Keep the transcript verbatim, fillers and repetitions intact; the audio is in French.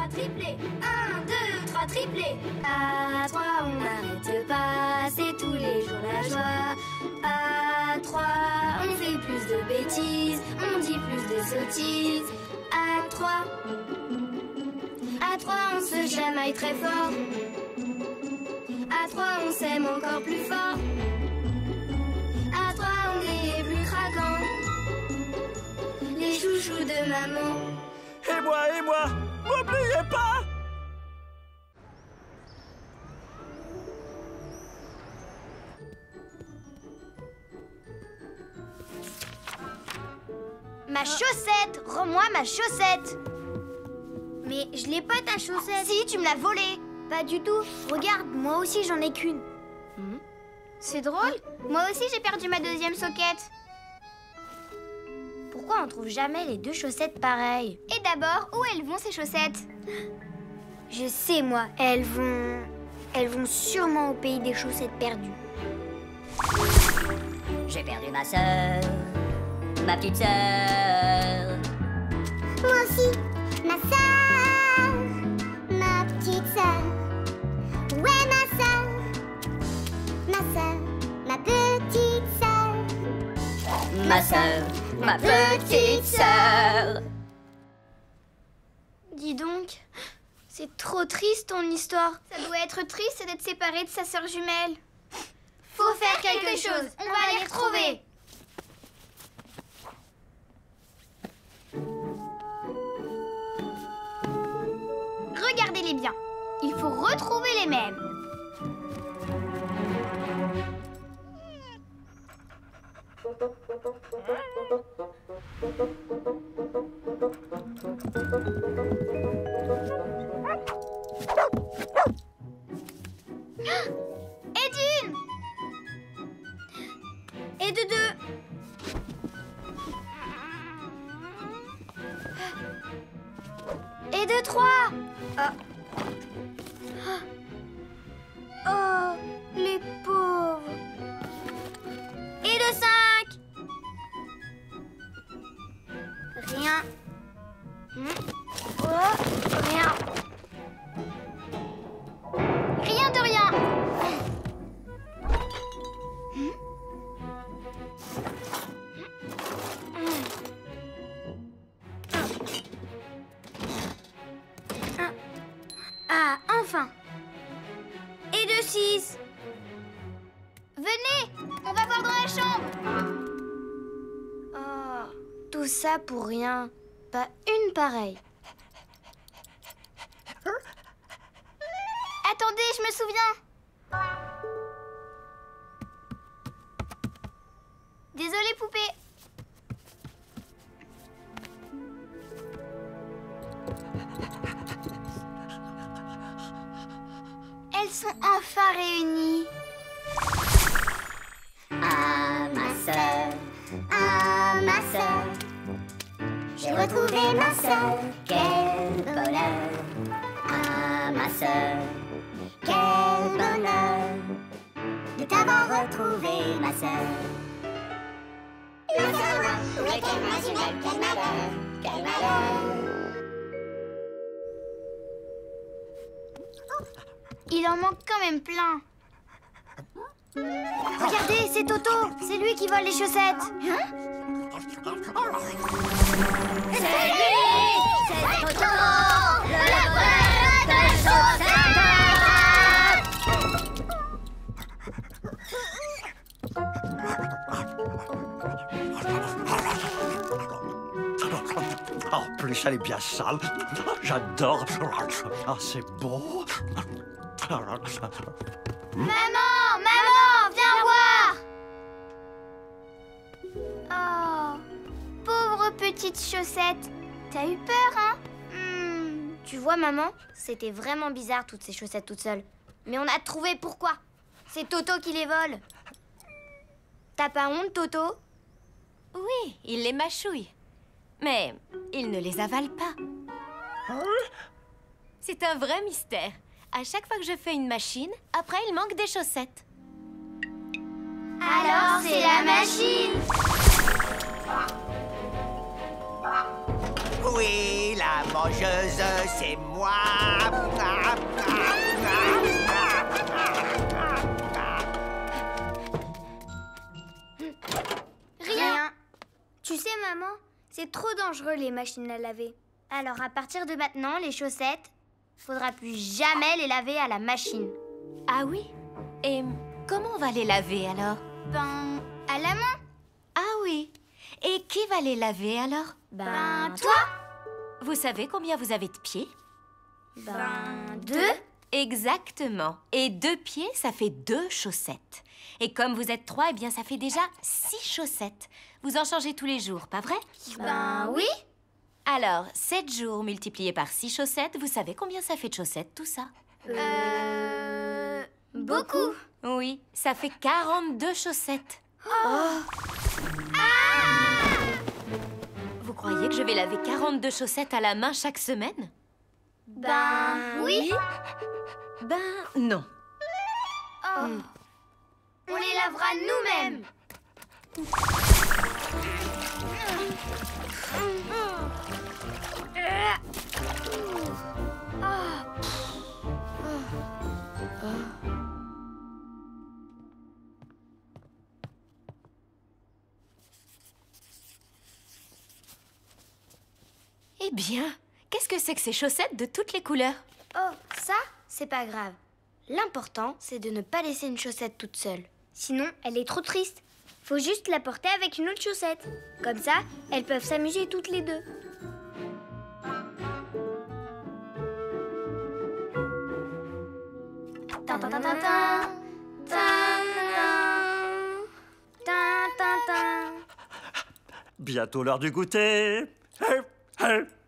trois, triplé. Un, deux, trois, triplé. À trois, on n'arrête pas, c'est tous les jours la joie. À trois, on fait plus de bêtises, on dit plus de sottises. À trois, à trois, on se chamaille très fort. À trois, on s'aime encore plus fort. À trois, on est plus craquants, les chouchous de maman. Et moi, et moi, n'oubliez pas! Ma chaussette! Rends-moi ma chaussette! Mais je l'ai pas ta chaussette. Si, tu me l'as volée. Pas du tout. Regarde, moi aussi j'en ai qu'une. Mmh. C'est drôle. Moi aussi j'ai perdu ma deuxième soquette. Pourquoi on trouve jamais les deux chaussettes pareilles? Et d'abord, où elles vont ces chaussettes? Je sais moi, elles vont... Elles vont sûrement au pays des chaussettes perdues. J'ai perdu ma sœur, ma petite sœur. Moi aussi, ma sœur, ma petite sœur. Ouais, ma sœur, ma sœur, ma petite sœur. Ma sœur, ma petite sœur. Dis donc, c'est trop triste ton histoire. Ça doit être triste d'être séparé de sa sœur jumelle. Faut faire quelque chose, on va les retrouver. Regardez-les bien, il faut retrouver les mêmes. Et d'une. Et de deux. Et de trois. Ah. Oh, les pauvres. Et de cinq. Rien. Hmm. Oh, rien. Rien de rien. Hmm. Ah, enfin. Et de six. Venez, on va voir dans la chambre. Oh, tout ça pour rien. Pas une pareille. Attendez, je me souviens. Désolée, poupée. Elles sont enfin réunies. Ah, ma sœur, ah, ma sœur. J'ai retrouvé ma sœur, quel bonheur. Ah, ma sœur, quel bonheur de t'avoir retrouvé, ma sœur. Ma sœur, moi, où était ma jumelle? Quel malheur, quel malheur. Il en manque quand même plein. Regardez, c'est Toto. C'est lui qui vole les chaussettes. Hein? C'est lui, c'est Toto, le voleur de chaussettes. En plus, elle est bien sale. J'adore. Ah, c'est beau. Maman, maman, viens voir. Oh, pauvre petite chaussette. T'as eu peur, hein? Hmm, tu vois, maman, c'était vraiment bizarre toutes ces chaussettes toutes seules. Mais on a trouvé pourquoi. C'est Toto qui les vole. T'as pas honte, Toto? Oui, il les mâchouille. Mais il ne les avale pas. C'est un vrai mystère. À chaque fois que je fais une machine, après il manque des chaussettes. Alors c'est la machine. Oui, la La mangeuse, c'est moi. Rien. Tu sais, maman, c'est trop dangereux les machines à laver. Alors à partir de maintenant, les chaussettes, faudra plus jamais les laver à la machine. Ah oui? Et comment on va les laver alors? Ben, à la main. Ah oui. Et qui va les laver alors? Ben, toi. Vous savez combien vous avez de pieds? Ben, deux. Exactement. Et deux pieds, ça fait deux chaussettes. Et comme vous êtes trois, eh bien ça fait déjà six chaussettes. Vous en changez tous les jours, pas vrai? Ben oui. Alors, sept jours multipliés par six chaussettes, vous savez combien ça fait de chaussettes, tout ça? Euh... Beaucoup. Oui, ça fait quarante-deux chaussettes. Oh. Vous croyez que je vais laver quarante-deux chaussettes à la main chaque semaine? Ben oui. Ben non. Oh. Mm. On les lavera nous-mêmes. Eh bien, qu'est-ce que c'est que ces chaussettes de toutes les couleurs? Oh, ça, c'est pas grave. L'important, c'est de ne pas laisser une chaussette toute seule. Sinon, elle est trop triste. Faut juste la porter avec une autre chaussette. Comme ça, elles peuvent s'amuser toutes les deux. Tin, tin, tin, tin, tin. Tin, tin, tin, tin. Bientôt l'heure du goûter. Hey, hey.